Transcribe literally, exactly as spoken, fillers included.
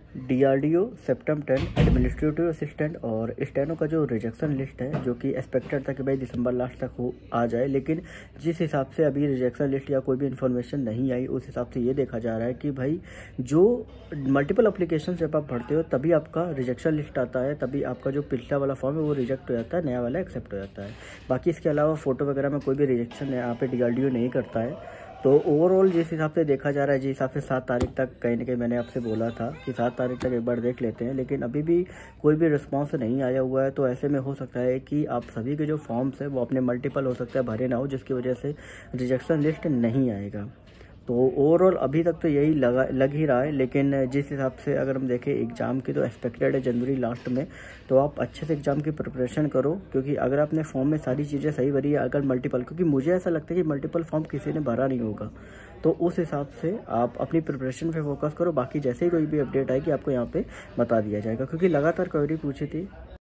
DRDO सेप्टम ten administrative assistant और steno का जो रिजेक्शन लिस्ट है, जो कि एक्सपेक्टेड था कि भाई दिसंबर लास्ट तक हो आ जाए, लेकिन जिस हिसाब से अभी रिजेक्शन लिस्ट या कोई भी इन्फॉर्मेशन नहीं आई, उस हिसाब से ये देखा जा रहा है कि भाई जो मल्टीपल एप्लीकेशन जब आप भरते हो तभी आपका रिजेक्शन लिस्ट आता है, तभी आपका जो पिछला वाला फॉर्म है वो रिजेक्ट हो जाता है, नया वाला एक्सेप्ट हो जाता है। बाकी इसके अलावा फ़ोटो वगैरह में कोई भी रिजेक्शन यहाँ पे डीआरडीओ नहीं करता है। तो ओवरऑल जिस हिसाब से देखा जा रहा है, जिस हिसाब से सात तारीख तक कहीं ना कहीं मैंने आपसे बोला था कि सात तारीख तक एक बार देख लेते हैं, लेकिन अभी भी कोई भी रिस्पांस नहीं आया हुआ है। तो ऐसे में हो सकता है कि आप सभी के जो फॉर्म्स है वो अपने मल्टीपल हो सकता है भरे ना हो, जिसकी वजह से रिजेक्शन लिस्ट नहीं आएगा। तो ओवरऑल अभी तक तो यही लगा लग ही रहा है, लेकिन जिस हिसाब से अगर हम देखें एग्ज़ाम की तो एक्सपेक्टेड है जनवरी लास्ट में। तो आप अच्छे से एग्ज़ाम की प्रिपरेशन करो, क्योंकि अगर आपने फॉर्म में सारी चीज़ें सही भरी है, अगर मल्टीपल, क्योंकि मुझे ऐसा लगता है कि मल्टीपल फॉर्म किसी ने भरा नहीं होगा, तो उस हिसाब से आप अपनी प्रिपरेशन पे फोकस करो। बाकी जैसे ही कोई भी अपडेट आएगी आपको यहाँ पे बता दिया जाएगा, क्योंकि लगातार क्वेरी पूछी थी।